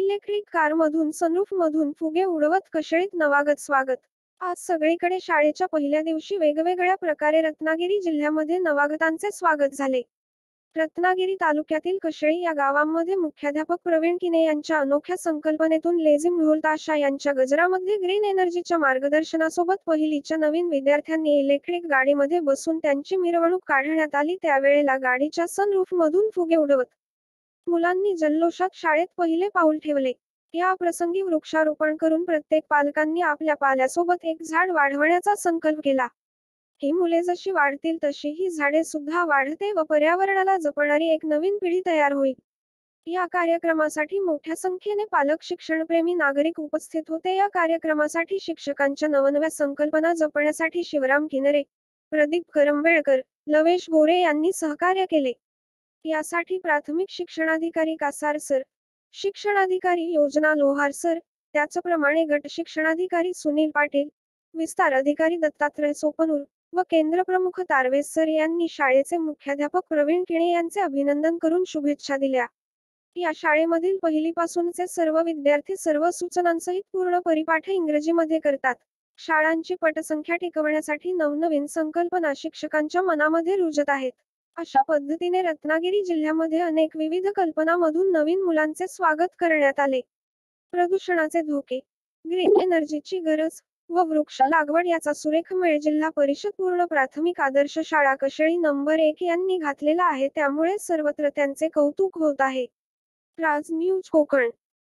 Electric कारमधून सनरूफमधून फुगे उडवत कशेळीत नवागत स्वागत. आज सगळीकडे शाळेच्या पहिल्या दिवशी वेगवेगळ्या प्रकारे रत्नागिरी जिल्ह्यामध्ये नवागतांचे स्वागत झाले. रत्नागिरी तालुक्यातील कशेळी या गावामध्ये मुख्याध्यापक प्रवीण किने यांच्या अनोख्या संकल्पनेतून लेझिम ढोल ताशा यांच्या गजरामध्ये ग्रीन एनर्जीच्या मार्गदर्शनासोबत पहिलीच्या नवीन विद्यार्थ्यांनी इलेक्ट्रिक गाडीमध्ये बसून त्यांची मिरवणूक काढण्यात आली. त्यावेळेला गाडीच्या सनरूफमधून फुगे उडवत मुलांनी जल्लोषात शाळेत पहिले पाऊल ठेवले. या प्रसंगी वृक्षारोपण करून प्रत्येक पालकांनी आपल्या पाल्यासोबत एक झाड वाढवण्याचा संकल्प केला. ही मुले जशी वाढतील तशी ही झाडे सुद्धा वाढते व पर्यावरणाला जपणारी एक नवीन पिढी तयार होईल. या कार्यक्रमासाठी मोठ्या संख्येने पालक, शिक्षणप्रेमी नागरिक उपस्थित होते. या कार्यक्रमासाठी शिक्षकांच्या नवनव्या संकल्पना जपण्यासाठी शिवराम किनरे, प्रदीप करंबेळकर, लवेश गोरे यांनी सहकार्य केले. यासाठी प्राथमिक शिक्षणाधिकारी कासार सर, शिक्षणाधिकारी योजना लोहार सर, त्याचप्रमाणे गट शिक्षणाधिकारी सुनील पाटील, विस्तार अधिकारी दत्तात्रय सोपनूर व केंद्रप्रमुख तारवेस सर यांनी शाळेचे मुख्याध्यापक प्रवीण किणे यांचे अभिनंदन करून शुभेच्छा दिल्या. या शाळेमधील पहिलीपासूनचे सर्व विद्यार्थी सर्व सूचनांसहित पूर्ण परिपाठ इंग्रजीमध्ये करतात. शाळांची पटसंख्या टिकवण्यासाठी नवनवीन संकल्पना शिक्षकांच्या मनामध्ये रुजत आहेत. अशा पद्धतीने रत्नागिरी जिल्ह्यामध्ये अनेक विविध कल्पनांमधून नवीन मुलांचे स्वागत करण्यात आले. प्रदूषणाचे धोके, ग्रीन एनर्जीची गरज व वृक्ष लागवड याचा सुरेख मेळ जिल्हा परिषद पूर्ण प्राथमिक आदर्श शाळा कशेळी नंबर 1 यांनी घातलेला आहे. त्यामुळे सर्वत्र त्यांचे कौतुक होत आहे. राज न्यूज कोकण.